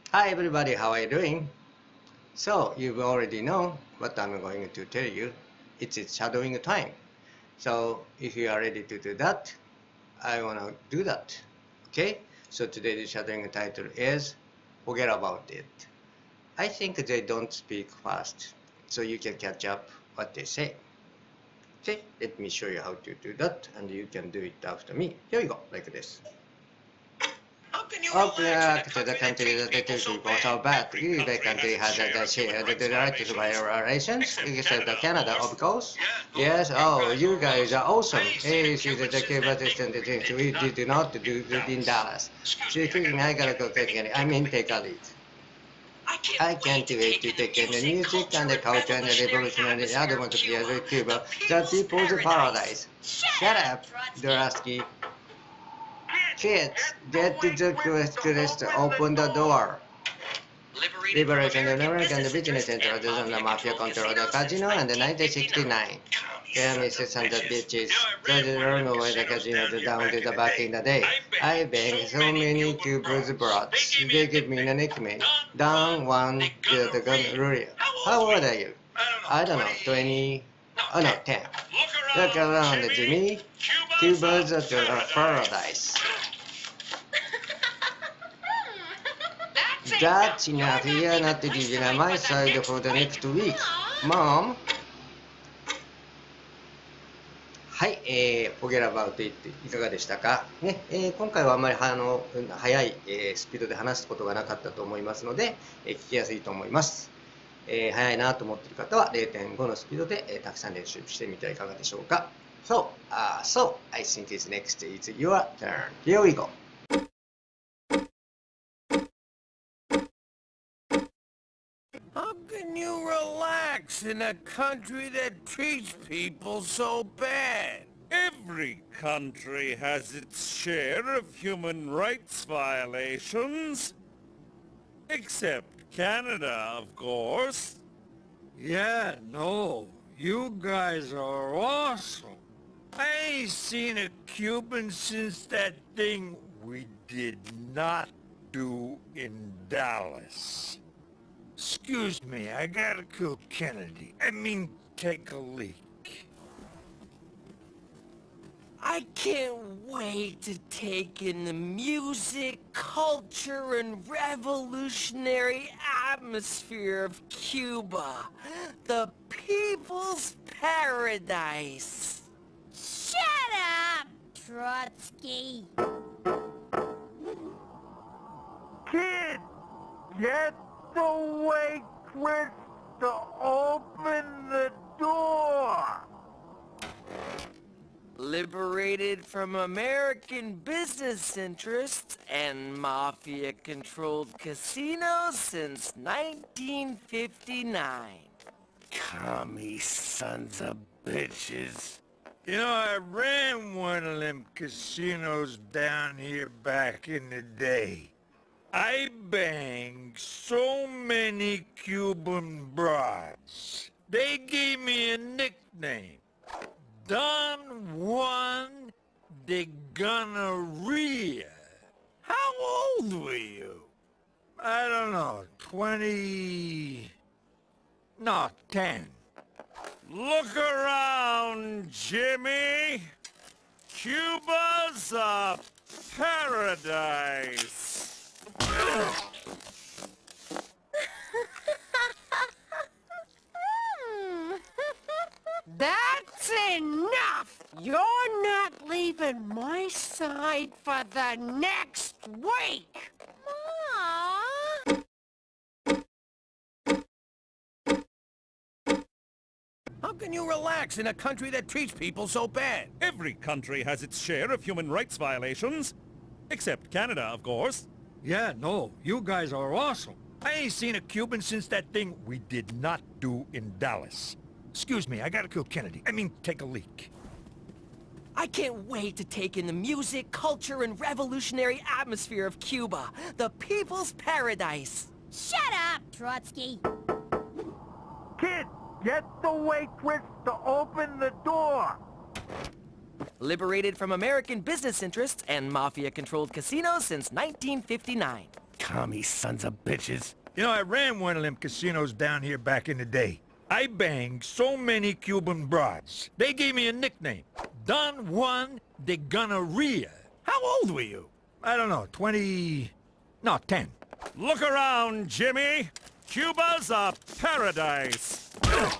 Hi everybody, how are you doing? So you already know what I'm going to tell you. It's shadowing time. So if you are ready to do that, I wanna do that. Okay? So today's shadowing title is Forget About It. I think they don't speak fast, so you can catch up what they say. Okay, let me show you how to do that and you can do it after me. Here we go, like this. Open to the country that the people so bad. The country has a share the right to survive relations, except Canada, of course. Yes, oh, you guys are awesome. Hey, she's the Cuba system the things we did not do in Dallas. Speaking, I gotta go take it. I mean, take a lead. I can't wait to take in the music and the culture and the revolutionary atmosphere of Cuba, the people's paradise. Shut up, Dorasky. Kids, get to the quest to open the door. Liberation of American business center on the mafia control the casino in the 1969. There misses on the beaches. There's a runaway the casino down to the back in the day. I banged so many Cubans brats. They give me a nickname. Down one to the gun ruler. How old are you? I don't know, 20. Oh no, 10. Look around, Jimmy. Cuba's a paradise. That's enough. You're not leaving on my side for the next week. Mom? はい、Forget About It いかがでしたか、ね今回はあまり速い、スピードで話すことがなかったと思いますので、聞きやすいと思います。速いなと思っている方は 0.5 のスピードで、たくさん練習してみてはいかがでしょうか。So I think it's next is your turn. Here we go. How can you relax in a country that treats people so bad? Every country has its share of human rights violations. Except Canada, of course. Yeah, no, you guys are awesome. I ain't seen a Cuban since that thing we did not do in Dallas. Excuse me, I gotta kill Kennedy. I mean, take a leak. I can't wait to take in the music, culture, and revolutionary atmosphere of Cuba. The people's paradise. Shut up, Trotsky. Kid, get the waitress to open the door. Liberated from American business interests and mafia-controlled casinos since 1959. Commie sons of bitches. You know, I ran one of them casinos down here back in the day. I banged so many Cuban broads. They gave me a nickname. Don Juan de Gonorrhea. How old were you? I don't know, 20... No, 10. Look around, Jimmy. Cuba's a paradise. That's enough! You're not leaving my side for the next week! Mom! How can you relax in a country that treats people so bad? Every country has its share of human rights violations. Except Canada, of course. Yeah, no, you guys are awesome. I ain't seen a Cuban since that thing we did not do in Dallas. Excuse me, I gotta kill Kennedy. I mean, take a leak. I can't wait to take in the music, culture, and revolutionary atmosphere of Cuba, the people's paradise. Shut up, Trotsky. Kid, get the waitress to open the door. Liberated from American business interests and mafia-controlled casinos since 1959. commie sons of bitches. You know, I ran one of them casinos down here back in the day. I banged so many Cuban broads. They gave me a nickname, Don Juan de Gonorrhea. How old were you? I don't know, 20... no, 10. Look around, Jimmy. Cuba's a paradise.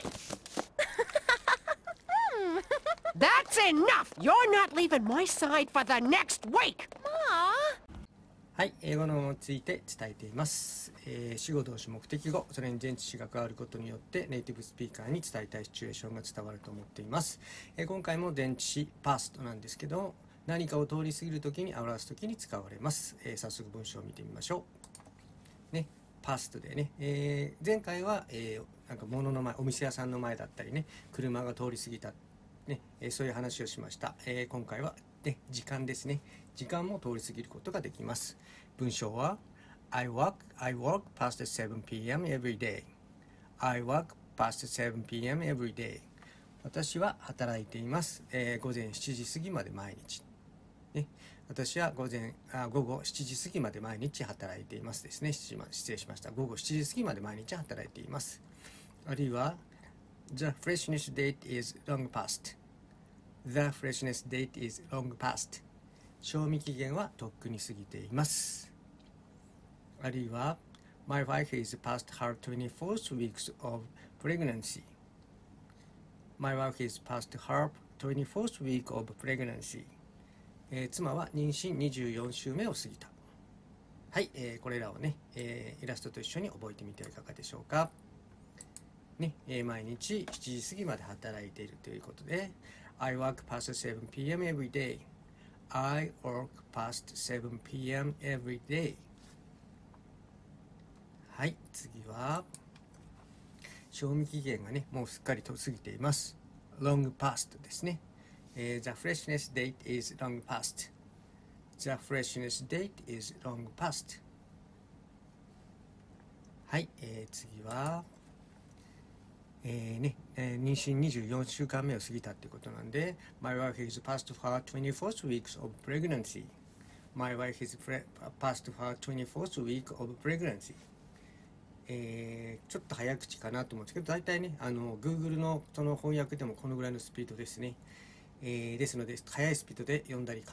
That's enough! You're not leaving my side for the next week! Ma! はい、英語の語について伝えています。主語動詞目的語、それに前置詞が加わることによってネイティブスピーカーに伝えたいシチュエーションが伝わると思っています。今回も前置詞パストなんですけど、何かを通り過ぎるときに表すときに使われます。早速文章を見てみましょう。ね、パストでね、前回は、なんか物の前、お店屋さんの前だったりね、車が通り過ぎた、ね、そういう話をしました。今回は、ね、時間ですね。時間も通り過ぎることができます。文章は I walk past 7 p.m. every day. I walk past 7 p.m. every day. 私は働いています。午前7時過ぎまで毎日。ね、私は午後7時過ぎまで毎日働いていますですね。失礼しました。午後7時過ぎまで毎日働いています。あるいは The freshness date is long past.The freshness date is long past. 賞味期限はとっくに過ぎています。あるいは My wife is past her 24th weeks of pregnancy. My wife is past her 24th week of pregnancy. 妻は妊娠24週目を過ぎた。はい、これらをね、イラストと一緒に覚えてみてはいかがでしょうか。ね、毎日7時過ぎまで働いているということでI work past 7 p.m. every day. I work past 7 p.m. every day. はい、次は賞味期限がね、もうすっかりと過ぎています。long past ですね。The freshness date is long past. The freshness date is long past. はい、次は妊娠24週間目を過ぎたってことなんで My wife is past her 24th weeks of pregnancy. My wife is past her 24th week of pregnancy. ちょっと早口かなと思うんですけど、大体ね、Google のその翻訳でもこのぐらいのスピードですね。ですので、早いスピードで読んだり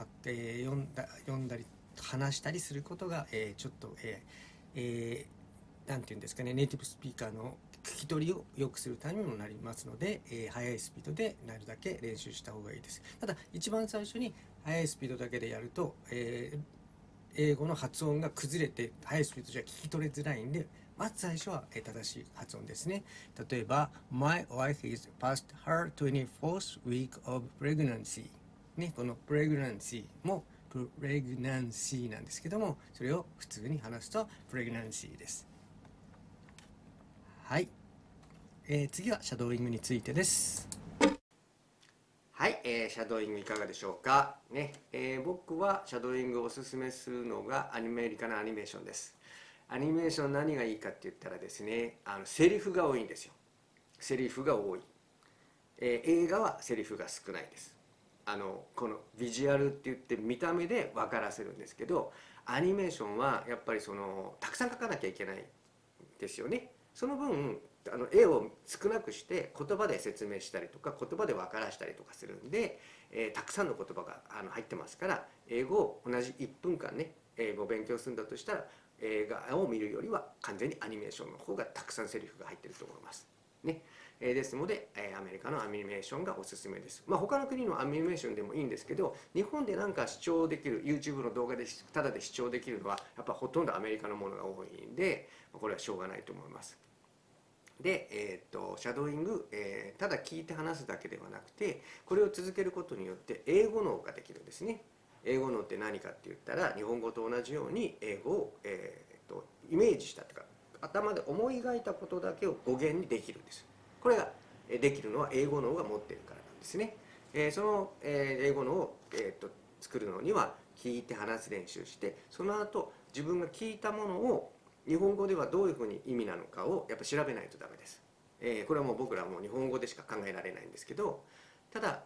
話したりすることが、ちょっと、なんていうんですかね、ネイティブスピーカーの聞き取りを良くするためにもなりますので、速いスピードでなるだけ練習した方がいいです。ただ一番最初に速いスピードだけでやると、英語の発音が崩れて速いスピードじゃ聞き取れづらいんで、まず最初は正しい発音ですね。例えば My wife is past her 24th week of pregnancy、ね、この pregnancy もプレグナンシーなんですけども、それを普通に話すとプレグナンシーです。はい、次はシャドーイングについてです。はい、シャドーイングいかがでしょうかね。僕はシャドーイングをおすすめするのがアメリカのアニメーションです。アニメーション何がいいかって言ったらですね、セリフが多いんですよ。セリフが多い。映画はセリフが少ないです。このビジュアルって言って見た目で分からせるんですけど、アニメーションはやっぱりたくさん描かなきゃいけないですよね。その分絵を少なくして言葉で説明したりとか言葉で分からしたりとかするんで、たくさんの言葉が入ってますから、英語を同じ1分間ね英語を勉強するんだとしたら映画を見るよりは完全にアニメーションの方がたくさんセリフが入ってると思いますね。ですのでアメリカのアニメーションがおすすめです。他の国のアニメーションでもいいんですけど、日本でなんか視聴できる YouTube の動画でただで視聴できるのはやっぱほとんどアメリカのものが多いんで、これはしょうがないと思います。で、シャドーイング、ただ聞いて話すだけではなくて、これを続けることによって英語脳ができるんですね。英語脳って何かって言ったら、日本語と同じように英語を、イメージしたとか頭で思い描いたことだけを語源にできるんです。これができるのは英語脳が持っているからなんですね。その英語脳を作るのには聞いて話す練習して、その後自分が聞いたものを日本語ではどういうふうに意味なのかをやっぱ調べないとダメです。これはもう僕らも日本語でしか考えられないんですけど、ただ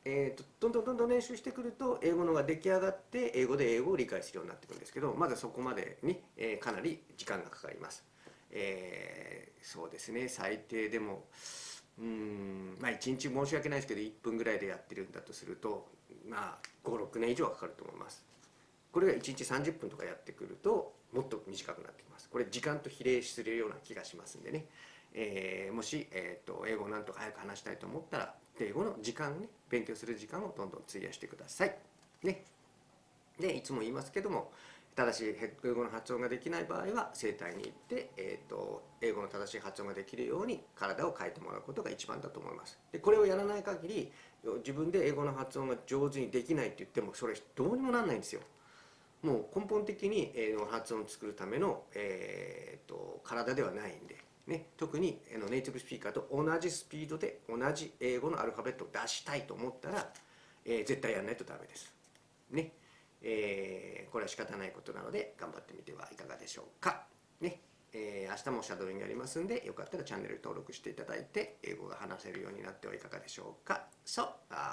どんどん練習してくると英語のが出来上がって英語で英語を理解するようになってくるんですけど、まずそこまでに、かなり時間がかかります。そうですね、最低でもまあ1日申し訳ないですけど1分ぐらいでやってるんだとすると、まあ5、6年以上はかかると思います。これが1日30分とかやってくるともっと短くなってきます。これ時間と比例するような気がしますんでね、もし、英語をなんとか早く話したいと思ったら英語の時間ね、勉強する時間をどんどん費やしてください。ね。で、いつも言いますけども、正しい英語の発音ができない場合は整体に行って、英語の正しい発音ができるように体を変えてもらうことが一番だと思います。で、これをやらない限り自分で英語の発音が上手にできないって言ってもそれどうにもなんないんですよ。もう根本的に英語の発音を作るための、体ではないんで、ね、特にネイティブスピーカーと同じスピードで同じ英語のアルファベットを出したいと思ったら、絶対やらないとダメです。ね。これは仕方ないことなので頑張ってみてはいかがでしょうか。ね。明日もシャドーイングやりますんで、よかったらチャンネル登録していただいて英語が話せるようになってはいかがでしょうか。So,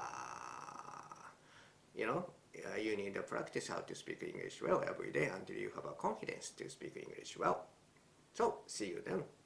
you need to practice how to speak English well every day until you have a confidence to speak English well. So, see you then.